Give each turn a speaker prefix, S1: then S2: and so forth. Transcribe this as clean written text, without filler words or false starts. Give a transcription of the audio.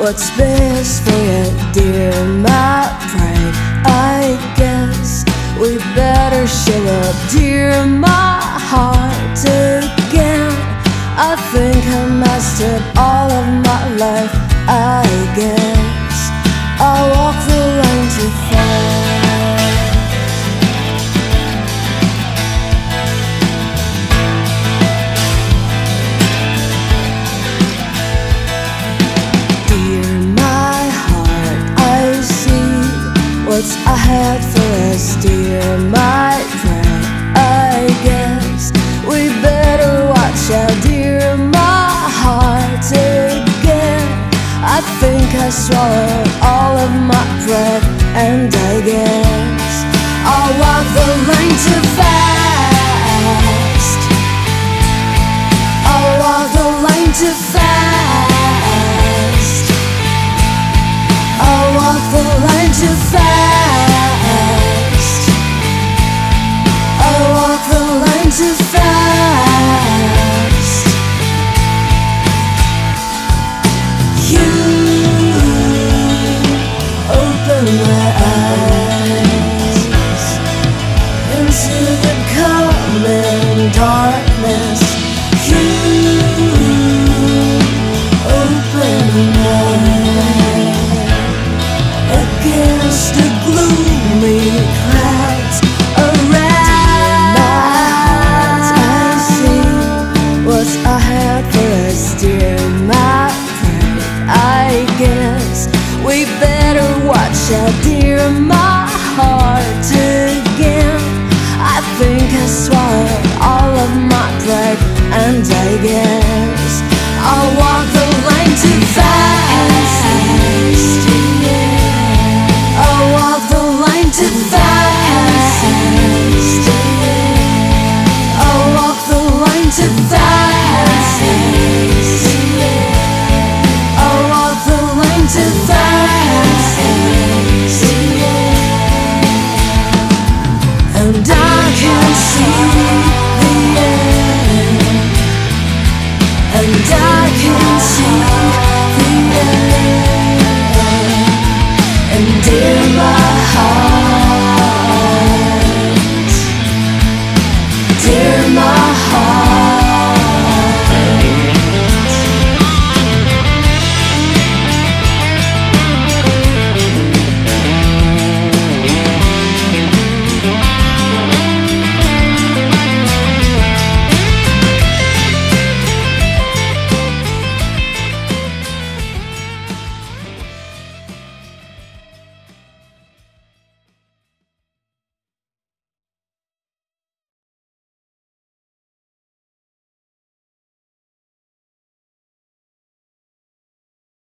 S1: what's best for you, dear my pride. I guess we better shut up, dear my heart again. I think I messed up all of my life. I guess I'll walk the line too far. What's ahead for us, dear my friend? I guess we better watch out, dear my heart again. I think I swallowed all of my breath, and I guess I'll walk the line too fast. I'll walk the line too fast. I'll walk the line too fast. I'll walk the line too fast. You open my eyes into the coming darkness. You open mine against the gloomy clouds around my heart. I see what's ahead for us, dear my friend. I guess we better watch out, dear